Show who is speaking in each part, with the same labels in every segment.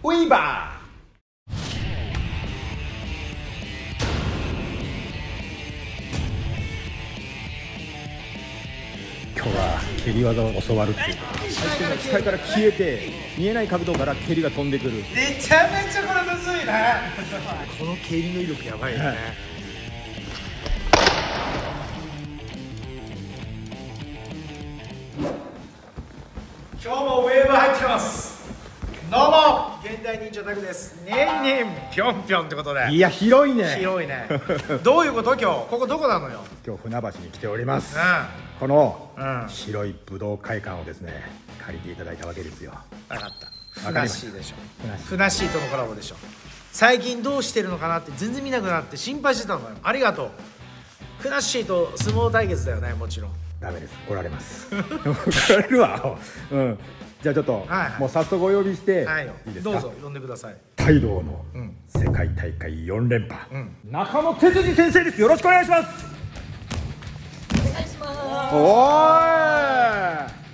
Speaker 1: ウィーバー。今日は蹴り技を教わるっていうか、相手の視界から消えて見えない角度から蹴りが飛んでくる。
Speaker 2: めちゃめちゃこれむずいね。この蹴りの威力やばいよね。今日もウェーブ入ってます。どうも現代忍者タグです。ねんねんぴょんぴょんってことで。
Speaker 1: いや広いね。
Speaker 2: 広いね。どういうこと？今日ここどこなのよ。
Speaker 1: 今日船橋に来ております。
Speaker 2: う
Speaker 1: この
Speaker 2: ん
Speaker 1: 広い武道会館をですね借りていただいたわけですよ。
Speaker 2: 分かった。ふ
Speaker 1: わかりました
Speaker 2: なっしーでしょ。
Speaker 1: ふなっしー
Speaker 2: ふなっしーとのコラボでしょ。最近どうしてるのかなって全然見なくなって心配してたのよ。ありがとう。ふなっしーと相撲対決だよね、もちろん。
Speaker 1: ダメです。怒られます。怒られるわ。うん。じゃあちょっと、
Speaker 2: はい
Speaker 1: もう早速お呼びして
Speaker 2: はい、
Speaker 1: いいですか。
Speaker 2: どうぞ呼んでください。
Speaker 1: 泰道の
Speaker 2: うん
Speaker 1: 世界大会4連覇、
Speaker 2: うん
Speaker 1: 中野哲司先生です。よろしくお願いします。
Speaker 3: お願いします。
Speaker 1: おーい。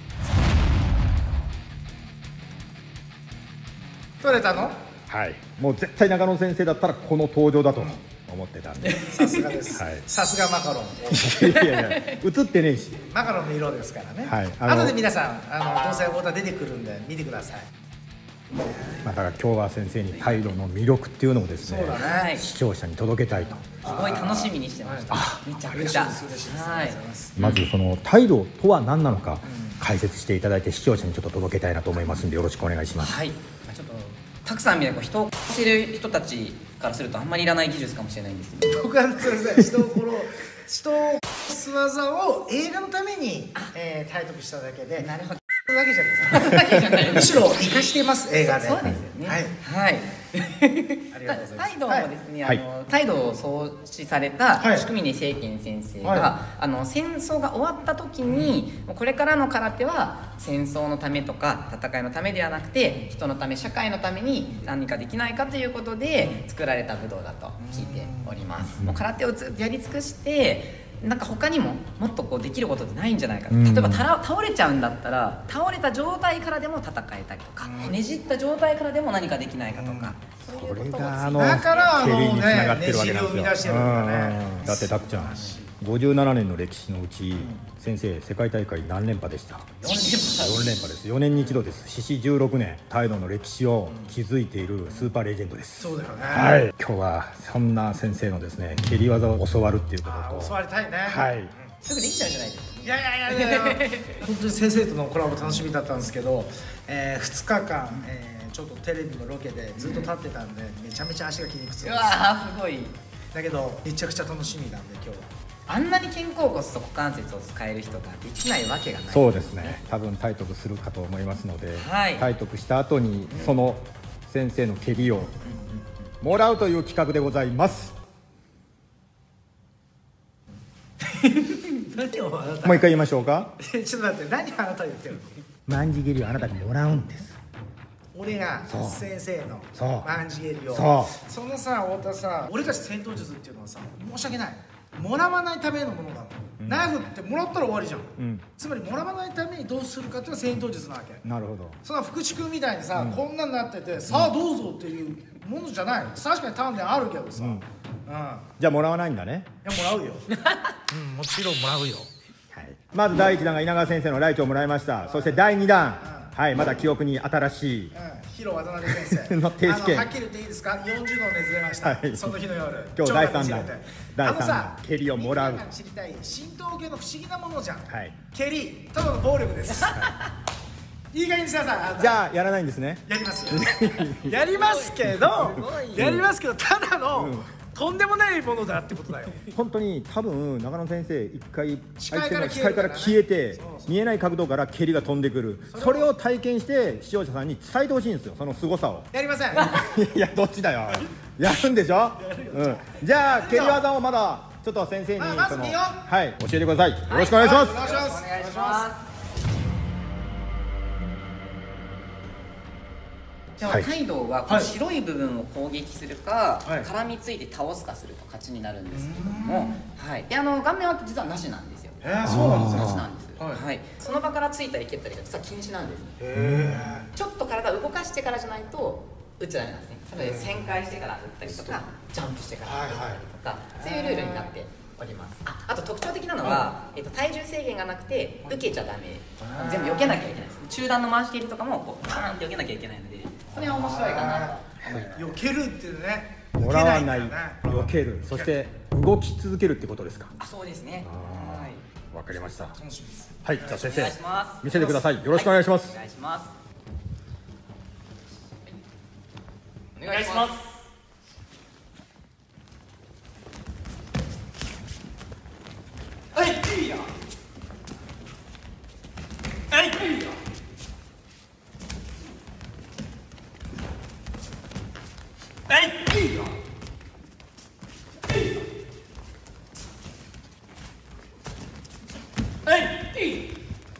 Speaker 2: 取れたの？
Speaker 1: はい。もう絶対中野先生だったらこの登場だと思ってたんで。
Speaker 2: さすがです。
Speaker 1: はい
Speaker 2: さすがマカロン。
Speaker 1: いやいや映ってねえし。
Speaker 2: マカロンの色ですからね。
Speaker 1: はい
Speaker 2: 後で皆さんどうせボタン出てくるんで見てください。
Speaker 1: まあだから今日は先生に泰道の魅力っていうのをですね、
Speaker 2: そうだね。
Speaker 3: はい。す
Speaker 1: 視聴者に届けたいと。
Speaker 3: ごい楽しみにしてました。めちゃくちゃ。
Speaker 2: 嬉しいです嬉しいです。
Speaker 3: はい
Speaker 2: ありがとうございます。
Speaker 1: まずその泰道とは何なのか解説していただいて視聴者にちょっと届けたいなと思いますんでよろしくお願いします。
Speaker 3: はい。ちょっとたくさん見て人を殺せる人たちからするとあんまりいらない技術かもしれないんですけど。
Speaker 2: 僕は先生人を殺す技を映画のために体得しただけで。
Speaker 3: なるほど。
Speaker 2: わけじゃない。むしろ生かしてます映画で。
Speaker 3: そうですよね。
Speaker 2: はい。
Speaker 3: はい。
Speaker 2: ありがとうございます。
Speaker 3: 態度もですね、
Speaker 1: はい
Speaker 3: 態度を創始された
Speaker 2: はい
Speaker 3: 宿峰正賢先生が、
Speaker 2: は
Speaker 3: 戦争が終わった時に、これからの空手は戦争のためとか戦いのためではなくて人のため社会のために何かできないかということで作られた武道だと聞いております。もう空手をずっとやり尽くしてなんか他にももっとこうできることってないんじゃないかと。例えば倒れちゃうんだったら倒れた状態からでも戦えたりとか、ねじった状態からでも何かできないかとか、そう
Speaker 1: これ
Speaker 3: いうことを
Speaker 1: が
Speaker 2: だから
Speaker 1: 蹴りにつながってるわけなんですよ。
Speaker 2: ねじりを生み出してるんだね
Speaker 1: うんだってたくちゃん57年の歴史のうち、先生世界大会何連覇でした？4連覇です。4年に一度です。獅子16年泰道の歴史を築いているスーパーレジェンドです。
Speaker 2: そうだよね。
Speaker 1: はい。今日はそんな先生のですね蹴り技を教わるっていうことと、
Speaker 2: 教わりたいね。
Speaker 1: はい
Speaker 3: すぐできちゃうじゃないですか。
Speaker 2: いやいや本当に先生とのコラボ楽しみだったんですけど、2日間、ちょっとテレビのロケでずっと立ってたんで、めちゃめちゃ足が筋肉痛
Speaker 3: うわ
Speaker 2: です。
Speaker 3: ーすごい。
Speaker 2: だけどめちゃくちゃ楽しみなんで今日は。
Speaker 3: あんなに肩甲骨と股関節を使える人ができないわけがない。
Speaker 1: そうですね。多分体得するかと思いますので、
Speaker 3: はい
Speaker 1: 体得した後にその先生の蹴りをもらうという企画でございます。
Speaker 2: 何をあなた
Speaker 1: もう一回言いましょうか。
Speaker 2: ちょっと待って、何あなた言ってるの？
Speaker 1: 万字蹴りをあなたにもらうんです。
Speaker 2: 俺が
Speaker 1: そう
Speaker 2: 先生の
Speaker 1: そう
Speaker 2: 万字蹴りを
Speaker 1: そ
Speaker 2: のさ太田さ、俺たち戦闘術っていうのはさ、申し訳ないもらわないためのものだ、ナイフってもらったら終わりじゃん、
Speaker 1: うん
Speaker 2: つまりもらわないためにどうするかっていうのは戦闘術なわけ。
Speaker 1: なるほど。
Speaker 2: その福地君みたいにさ、こんなんなってて、さあどうぞっていうものじゃない。確かに鍛錬あるけどさ、うん、い
Speaker 1: じゃあもらわないんだね。
Speaker 2: やもらうようん、もちろんもらうよ。
Speaker 1: はい。まず第1弾が稲川先生のライトをもらいました。そして第2弾、はい、まだ記憶に新しい
Speaker 2: 広渡辺先生
Speaker 1: の停止権
Speaker 2: はっきり言っていいですか、40度熱出ました、
Speaker 1: はい
Speaker 2: その日の夜。
Speaker 1: 今日第3弾
Speaker 2: 腸がねじれて
Speaker 1: 第3弾
Speaker 2: さ
Speaker 1: 蹴りをもらう
Speaker 2: みんなが知りたい神道系の不思議なものじゃん、
Speaker 1: はい
Speaker 2: 蹴りただの暴力ですいい加減にしなさい。あなた
Speaker 1: じゃあやらないんですね。
Speaker 2: やりますよやりますけどやりますけど、ただの、とんでもないものだってことだよ。
Speaker 1: 本当に多分中野先生一回
Speaker 2: 視界から
Speaker 1: 相手の視界から消えて
Speaker 2: そうそう
Speaker 1: 見えない角度から蹴りが飛んでくる。それを体験して視聴者さんに伝えてほしいんですよ、その凄さを。
Speaker 2: やりません
Speaker 1: いやどっちだよ。やるんでしょ。じゃあ蹴り技をまだちょっと先生に
Speaker 2: まず見よう
Speaker 1: はい教えてください。よろしくお願いします。
Speaker 2: お願いします。
Speaker 3: お願いします。でも
Speaker 1: はい
Speaker 3: カイドウはこの白い部分を攻撃するか、
Speaker 2: はい
Speaker 3: 絡みついて倒すかすると勝ちになるんですけども、はい、で顔面は実はなしなんですよ。
Speaker 2: そうなんですね。
Speaker 3: なしなんです。
Speaker 2: はい
Speaker 3: はい、その場からついたり蹴ったりが実は禁止なんです。ちょっと体を動かしてからじゃないと打っちゃダメなんですね。なので旋回してから打ったりとかジャンプしてから打ったりとか、そういうルールになっております。あと特徴的なのは、体重制限がなくて受けちゃダメ、全部避けなきゃいけないです。中段の回し蹴りとかもこうパーンって避けなきゃいけないので、それは面白いかなと思います。
Speaker 2: 避けるっていうね、
Speaker 1: もらわない、避ける、そして動き続けるってことですか。
Speaker 3: そうですね。
Speaker 1: わかりました。
Speaker 2: 楽しみです。
Speaker 1: はい、じゃあ先生
Speaker 3: 生
Speaker 1: 見せてください。よろしくお願いします。
Speaker 3: お願いします。
Speaker 4: お願いします。はい、いいよ。はい、いいよ。はい、いいよ。はい、いいよ。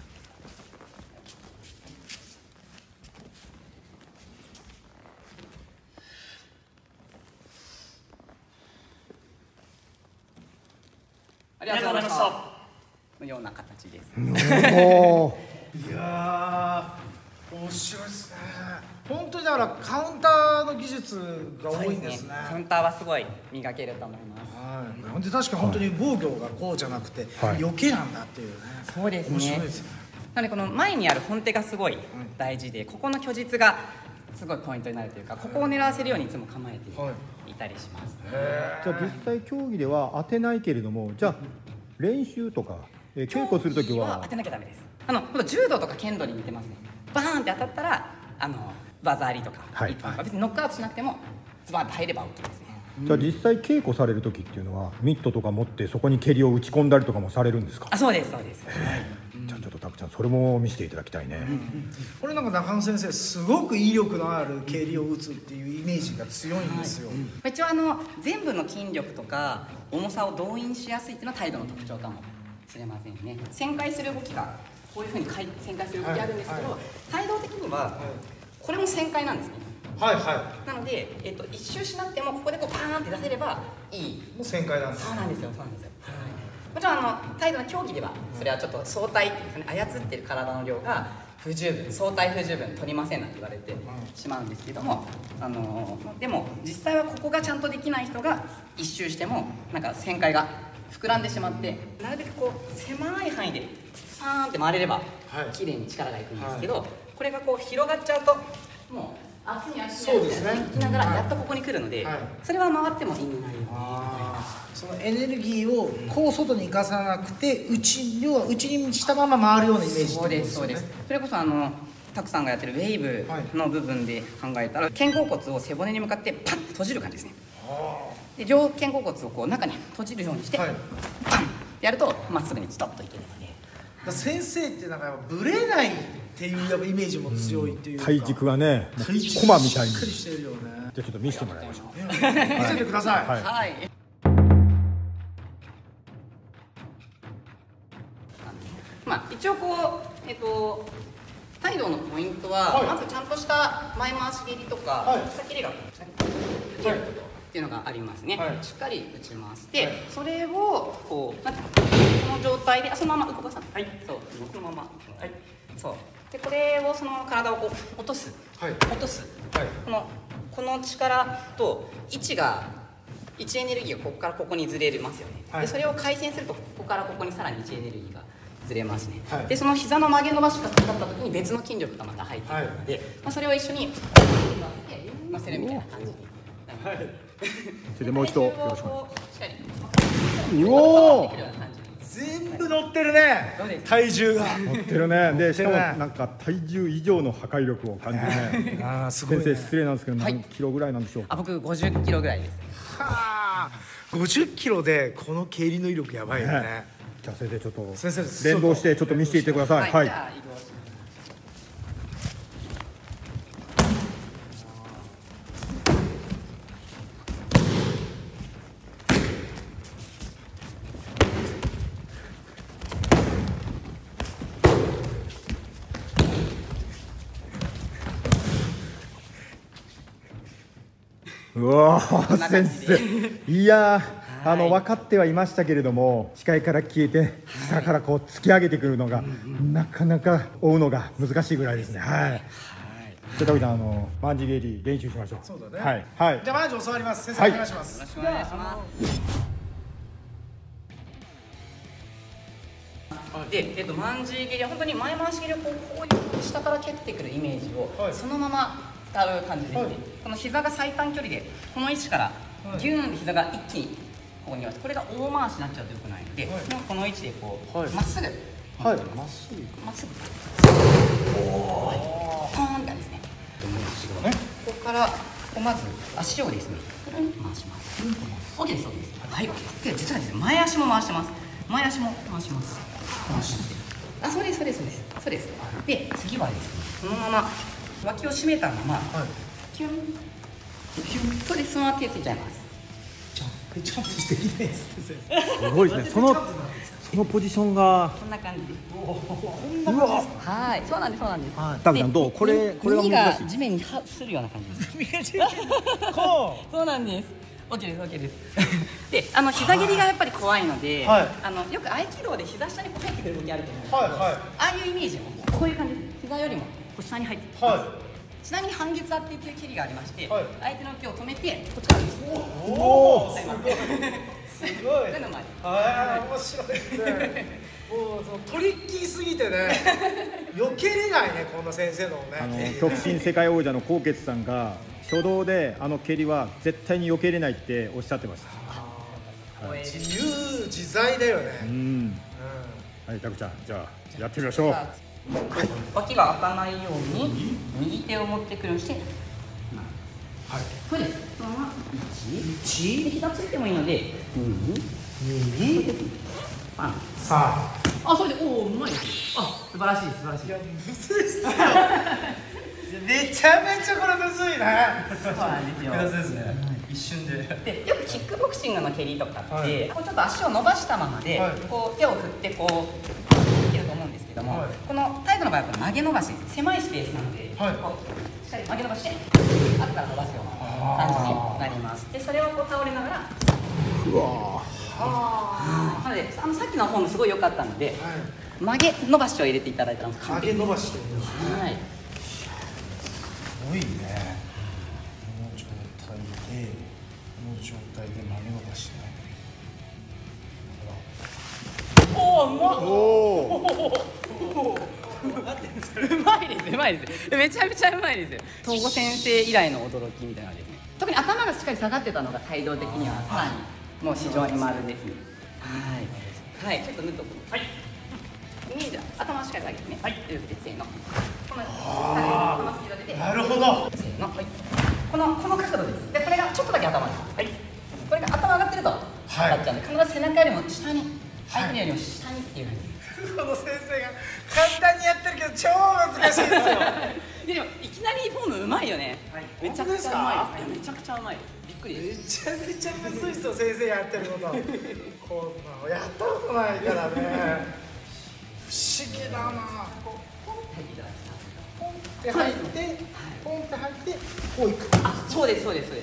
Speaker 3: ありがとうございました。のような形です。
Speaker 2: いやー、面白いですね。本当にだからカウンターの技術が多いんですね。
Speaker 3: カウンターはすごい磨けると思います。
Speaker 2: はい。で確か本当に防御がこうじゃなくて、余計なんだっていうね。
Speaker 3: そうですね。
Speaker 2: 面白いですね。
Speaker 3: なのでこの前にある本手がすごい大事で、ここの虚実がすごいポイントになるというか、ここを狙わせるようにいつも構えていたりします。
Speaker 1: じゃあ実際競技では当てないけれども、じゃあ練習とか稽古するときは
Speaker 3: 当てなきゃダメです。柔道とか剣道に似てますね。バーンって当たったら技ありとか一本とか、別にノックアウトしなくてもズバーンって入れば OK ですね。
Speaker 1: じゃあ実際稽古される時っていうのはミットとか持ってそこに蹴りを打ち込んだりとかもされるんですか？
Speaker 3: そうですそうです。
Speaker 1: じゃあちょっとたくちゃんそれも見せていただきたいね。
Speaker 2: これなんか中野先生すごく威力のある蹴りを打つっていうイメージが強いんですよ。
Speaker 3: 一応全部の筋力とか重さを動員しやすいっていうのは態度の特徴かもしれませんね。旋回する動きがこういうふうに旋回する動きあるんですけど、態度的にはこれも旋回なんですね。
Speaker 2: はいはい。
Speaker 3: なので、一周しなくてもここでこうパーンって出せればいい。
Speaker 2: もう旋回なんです。
Speaker 3: そうなんですよ、そうなんですよ。もちろん態度の競技ではそれはちょっと相対っていうんですかね、操ってる体の量が不十分、相対不十分取りませんなんて言われてしまうんですけども、でも実際はここがちゃんとできない人が一周してもなんか旋回が膨らんでしまって、なるべくこう狭い範囲でパーンって回れれば綺麗に力がいくんですけど、これがこう広がっちゃうともう足に足に行きながらやっとここに来るので、それは回っても意味ないよね。
Speaker 2: そのエネルギーをこう外に生かさなくて要は内にしたまま回るようなイメージ。
Speaker 3: そうですそうです。それこそたくさんがやってるウェーブの部分で考えたら、肩甲骨を背骨に向かってパッと閉じる感じですね。で両肩甲骨をこう中に閉じるようにして、パンやるとまっすぐにストッといけるので。
Speaker 2: 先生ってなんかブレないっていうやっぱイメージも強いっていうか、
Speaker 1: 体軸がね
Speaker 2: コ
Speaker 1: コマみたいに
Speaker 2: しっかりしてるよね。
Speaker 1: じゃあちょっと見せてもらいましょう。
Speaker 2: 見せてください。
Speaker 3: はい。一応こう態度のポイントは、まずちゃんとした前回し蹴りとか下蹴りが蹴ることっていうのがありますね。しっかり打ちます。でそれをこうこの状態でそのまま動かさない。そうこのまま。そうでこれをそのまま体をこう落とす、落とす。この力と位置エネルギーがここからここにずれますよね。でそれを回旋するとここからここにさらに位置エネルギーがずれますね。でその膝の曲げ伸ばしがかかった時に別の筋力がまた入ってくるので、それを一緒に乗せるみたいな感じに。
Speaker 1: それでもう一度よろしくお願いします。
Speaker 2: うお全部乗ってるね。体重が
Speaker 1: 乗ってるね。でしかもなんか体重以上の破壊力を感じるね。先生失礼なんですけど何キロぐらいなんでしょうか？
Speaker 3: 僕50キロぐらいです。
Speaker 2: はあ、50キロでこの蹴りの威力やばいよね。
Speaker 1: じゃあ先生ちょっと
Speaker 2: 先生
Speaker 1: 連動してちょっと見せていってください。はい。うわー先生、いやー分かってはいましたけれども、視界から消えて下からこう突き上げてくるのがなかなか追うのが難しいぐらいですね。はい。 じゃあ田口さんマンジ蹴り練習しましょう。
Speaker 2: そうだね。
Speaker 1: はいはい。
Speaker 2: じゃあマンジ教わります。先生、
Speaker 1: はい
Speaker 2: お願いします。
Speaker 3: よろしくお願いします。で、マンジ蹴りは本当に前回し蹴りをこういう下から蹴ってくるイメージを
Speaker 2: はい
Speaker 3: そのまま使う感じですね、
Speaker 2: はい
Speaker 3: この膝が最短距離でこの位置からギューンで膝が一気にここにいます。これが大回しになっちゃうとよくないので、
Speaker 2: はい
Speaker 3: この位置でこう、
Speaker 2: はい
Speaker 3: まっすぐ
Speaker 2: はい。まっすぐ。
Speaker 3: まっすぐポーンって感じですね。ここからまず足をですね回します。OK です、OK です。はい、OK です。で実はですね前足も回してます。前足も回します。あ、そうです、そうです、そうです。そうです。で次はですねこのまま脇を締めたまま、キュンキュン、そうです。そのまま手ついちゃいます。
Speaker 2: ジャンプしてきないです。
Speaker 1: すごいですね。そのポジションが
Speaker 3: こんな感じです。
Speaker 1: うわ。
Speaker 3: はい、そうなんです、そうなんです。
Speaker 1: 田口さんどう？これが
Speaker 3: 耳
Speaker 1: 難しい。
Speaker 3: が地面にするような感じです。
Speaker 2: こ
Speaker 3: そうなんです。OK です、OK です。で、膝蹴りがやっぱり怖いので、
Speaker 2: はい
Speaker 3: よく合気道で膝下にこう入ってくる動きあると思うんですけど、
Speaker 2: はいはい
Speaker 3: ああいうイメージをこういう感じです。膝よりもこう下に入ってきます。
Speaker 2: は
Speaker 3: ちなみに半月当てっていう蹴りがありまして、
Speaker 2: はい
Speaker 3: 相手の手を止めてこっちからです。
Speaker 2: い。おお。す
Speaker 3: す
Speaker 2: ごい。すごい。
Speaker 3: そういうのもあり
Speaker 2: 面白いですね。もうそのトリッキーすぎてね、避けれないねこの先生のね。
Speaker 1: 極真世界王者の纐纈さんが初動で蹴りは絶対に避けれないっておっしゃってました。
Speaker 2: 自由自在だよね。
Speaker 1: はい田口さんじゃあやってみましょう。
Speaker 3: 脇が開かないように右手を持ってくるようにして、
Speaker 2: はい。
Speaker 3: そうです。そのまま1で膝ついてもいいので
Speaker 2: 右。
Speaker 3: あ、
Speaker 2: さあ。
Speaker 3: それでおうまいですよ。素晴らしい素晴らしい。
Speaker 2: むずいっすよ。めちゃめちゃこれむずいね。
Speaker 3: そうなんですよ。
Speaker 2: ですね。一瞬で。
Speaker 3: でよくキックボクシングの蹴りとかって、
Speaker 2: はい、
Speaker 3: こうちょっと足を伸ばしたままで、
Speaker 2: はい、
Speaker 3: こう手を振ってこう蹴ると思うんですけども、
Speaker 2: はい、
Speaker 3: このタイプの場合はこの曲げ伸ばしです。狭いスペースなので、
Speaker 2: はい、
Speaker 3: こうしっかり曲げ伸ばして後から伸ばすような感じになります。でそれをこう倒れながら、
Speaker 1: うわ
Speaker 3: なのでさっきのフォームすごい良かったので、曲げ伸ばしを入れていただいたら
Speaker 2: 曲げ伸ばしてるんですね。
Speaker 3: はい。
Speaker 2: すごいね。この状態で曲げ伸ばしね。
Speaker 3: おお、うまっ。
Speaker 1: お
Speaker 3: うまいです、うまいです。めちゃめちゃうまいです。東郷先生以来の驚きみたいなのですね。特に頭がしっかり下がってたのが態度的にはさらにもう非常に丸ですね。はい、はい、ちょっと縫っとく。はい。じゃあ頭しっかり下げてね。はい。せーの。このスピードで。
Speaker 2: なるほど。
Speaker 3: せーの。はい。この角度です。でこれがちょっとだけ頭です。はい。これが頭上がってるとなっちゃうんで、必ず背中よりも下に、相手よりも下にっていう感じです。
Speaker 2: この先生が簡単にやってるけど超難しいですよ。
Speaker 3: でもいきなりフォームうまいよね。めちゃくちゃうまい。めちゃくちゃうまい。びっくりです。
Speaker 2: めちゃめちゃむずいっすよ先生やってること。こんなのやったことないからね。不思議だな。ポンって入って、ポンって入って、こういく。
Speaker 3: あ、そうですそうですそうです。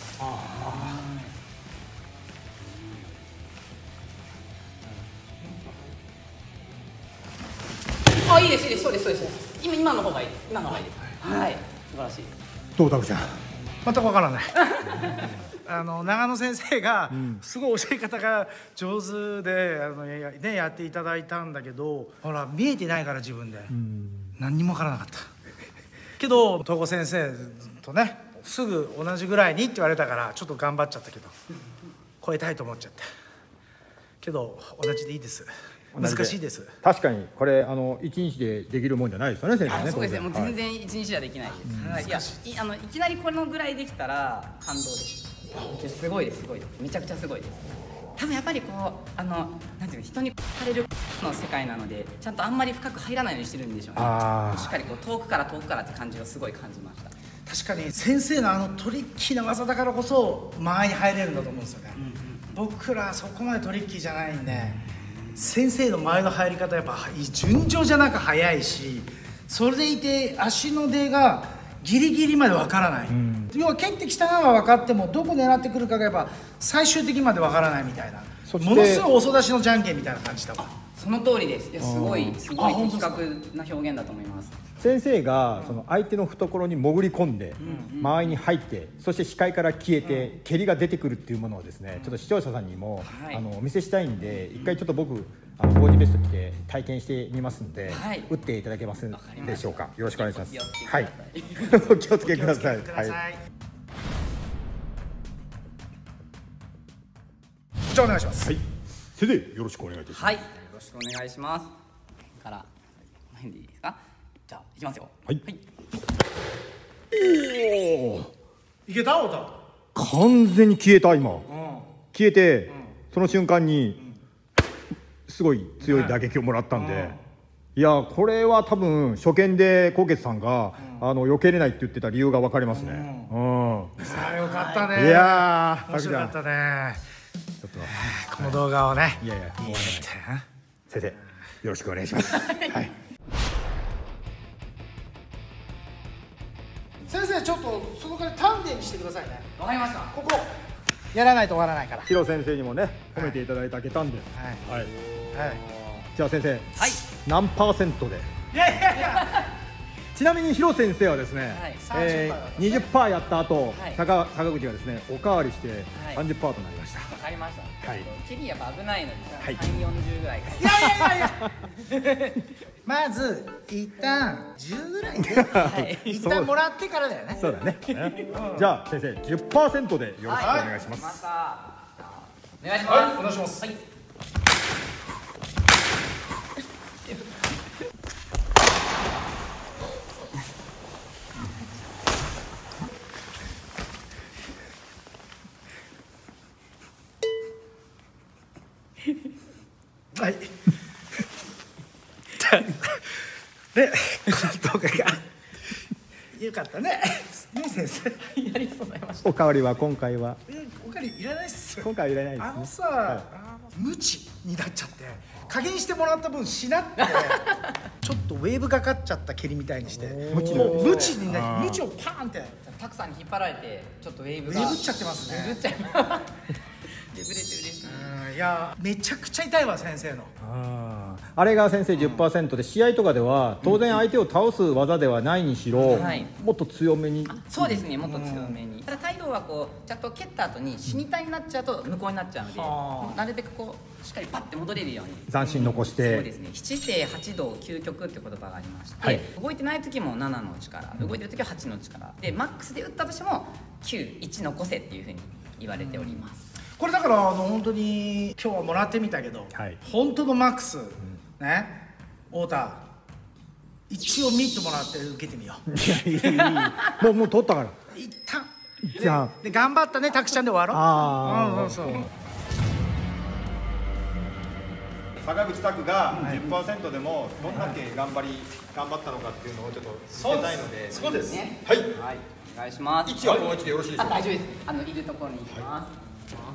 Speaker 3: いいですいいです、そうですそうです。今の方がいいです。今の方がいいです。はい、素晴らしい。
Speaker 1: どう田口さん。
Speaker 2: 全くわからない。長野先生がすごい教え方が上手でやっていただいたんだけど、ほら見えてないから自分で何にもわからなかったけど、東郷先生とねすぐ同じぐらいにって言われたからちょっと頑張っちゃったけど、超えたいと思っちゃったけど、同じでいいです。難しいです。
Speaker 1: 確かにこれ1日でできるもんじゃないですよね先生ね。
Speaker 3: そうですね、もう全然1日じゃできないです。いや、いきなりこのぐらいできたら感動です。すごいですすごいです。めちゃくちゃすごいです。多分やっぱりこうなんていうの、人にされるの世界なので、ちゃんとあんまり深く入らないようにしてるんでしょうね。しっかりこう遠くからって感じをすごい感じました。
Speaker 2: 確かに先生のトリッキーな技だからこそ間合いに入れるんだと思うんですよね。僕らそこまでトリッキーじゃないんで、先生の前の入り方やっぱ順調じゃなく速いし、それでいて足の出がギリギリまでわからない、要は蹴ってきたのは分かってもどこ狙ってくるかがやっぱ最終的までわからないみたいな、ものすごい遅出しのじゃんけんみたいな感じだわ。
Speaker 3: その通りです。いや、すごい的確な表現だと思います。
Speaker 1: 先生がその相手の懐に潜り込んで間合いに入って、そして視界から消えて蹴りが出てくるっていうものをですね、ちょっと視聴者さんにもお見せしたいんで、一回ちょっと僕ボディベスト着て体験してみますんで、打っていただけますでしょうか。よろしくお願いします。はい、お気をつけください。はい、
Speaker 2: じゃあお願いします。
Speaker 1: はい、先生よろしくお願いいたします。
Speaker 3: はい、よろしくお願いします。からこの辺でいいですか。じゃあいきますよ。
Speaker 1: はい。おお、
Speaker 2: いけた太田。
Speaker 1: 完全に消えた今。消えて、その瞬間にすごい強い打撃をもらったんで、いやこれは多分初見で纐纈さんが避けれないって言ってた理由が分かりますね。
Speaker 2: さあよかったね。
Speaker 1: いやー
Speaker 2: 面白かったね。
Speaker 1: ちょっと
Speaker 2: この動画をね。
Speaker 1: いやいや、もう先生よろしくお願いします。はい。
Speaker 2: 先生ちょっとそのから丹田にしてくださいね。
Speaker 3: わかりました。
Speaker 2: ここやらないと終わらないから。
Speaker 1: ヒロ先生にもね褒めていただいてあげたんで、はい。じゃあ先生、何%で？
Speaker 2: いやいやいや。
Speaker 1: ちなみにヒロ先生はですね、20% やった後、坂口がですねおかわりして30%となりました。
Speaker 3: わかりました。
Speaker 1: はい。
Speaker 3: 蹴りやっぱ危ないので、3、40ぐらいから。
Speaker 2: いやまず一旦10ぐらいで一旦もらってからだよね。
Speaker 1: そうだね。じゃあ先生 10% でよろしくお願いします。
Speaker 3: お願いします。
Speaker 2: お願いします。はい。で、動画がよかったね。ね先生。
Speaker 3: ありがとうございました。
Speaker 1: おかわりは今回は？
Speaker 2: おかわりいらないっす。
Speaker 1: 今回はいらないですね。
Speaker 2: さ、無知になっちゃって加減してもらった分しなってちょっとウェーブかかっちゃった蹴りみたいにして無知になり、無知をパーンって
Speaker 3: たくさんに引っ張られてちょっとウェーブが
Speaker 2: ウェーブっちゃってますね。
Speaker 3: ウェーブっちゃいます。ブレて嬉しい。
Speaker 2: いやめちゃくちゃ痛いわ先生の。
Speaker 1: あれが先生 10% で、試合とかでは当然相手を倒す技ではないにしろ、もっと強めに。そう
Speaker 3: ですね、もっと強めに。ただ態度はこうちゃんと蹴った後に死に体になっちゃうと無効になっちゃうので、なるべくこうしっかりパッて戻れるように
Speaker 1: 斬新残して。
Speaker 3: そうですね、七星八道究極って言葉がありまして、動いてない時も7の力、動いてる時は8の力で、マックスで打ったとしても91残せっていうふうに言われております。
Speaker 2: これだから本当に今日はもらってみたけど、本当のマックスね、太田一応見てもらって受けてみよう。
Speaker 1: いやもう取ったから
Speaker 2: 一旦
Speaker 1: じゃあ
Speaker 2: で頑張ったねたくちゃんで終わろう。
Speaker 1: 坂口拓が 10% でもどんだけ頑張ったのかっていうのをちょっと見せたいので。
Speaker 2: そうです
Speaker 3: ね。
Speaker 1: はい、
Speaker 3: お願いします。
Speaker 1: 位置はこの位置でよろしいでしょうか。
Speaker 3: 大丈夫です。いるところに行きます。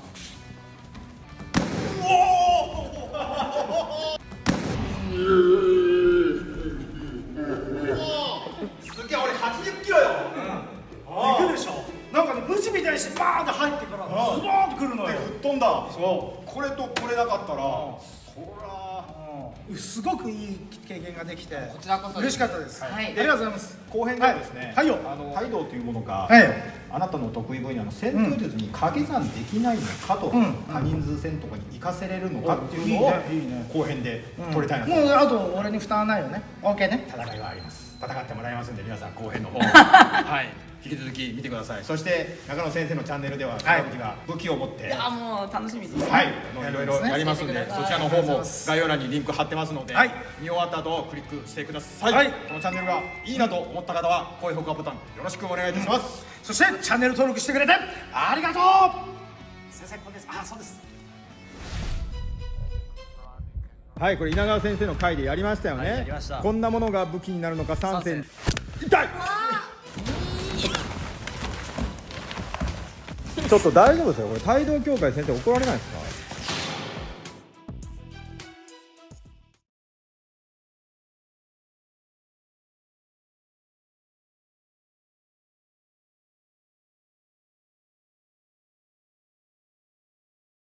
Speaker 1: すげえ、俺80キロよ。
Speaker 2: 行くでしょ。なんかね無知みたいにしてバーンって入ってからズボーンってくるのよ。
Speaker 1: 吹っ飛んだ。そう、これとこれなかったらそら
Speaker 2: すごくいい経験ができて
Speaker 3: こちらこそ
Speaker 2: 嬉しかったです。ありがとうございます。
Speaker 1: 後編ではですね、態度というものがあなたの得意分野の戦闘術に掛け算できないのかと、多人数戦とかに活かせれるのかっていうのを後編で取りたいなと。
Speaker 2: もうあと俺に負担はないよね。 OK ね。
Speaker 1: 戦いはあります。戦ってもらいますんで、皆さん後編の方はい引き続き見てください。そして中野先生のチャンネルでは坂口が武器を持って、
Speaker 3: いやもう楽しみです。
Speaker 1: はい、いろいろやりますんで、そちらの方も概要欄にリンク貼ってますので、見終わった後クリックしてください。このチャンネルがいいなと思った方は高評価ボタンよろしくお願いいたします。
Speaker 2: そしてチャンネル登録してくれてありがとう。先生これです。そうです。
Speaker 1: はい、これ稲川先生の回でやりましたよね。こんなものが武器になるのか3戦。痛い。ちょっと大丈夫ですよ。これ帯同協会先生怒られないですか？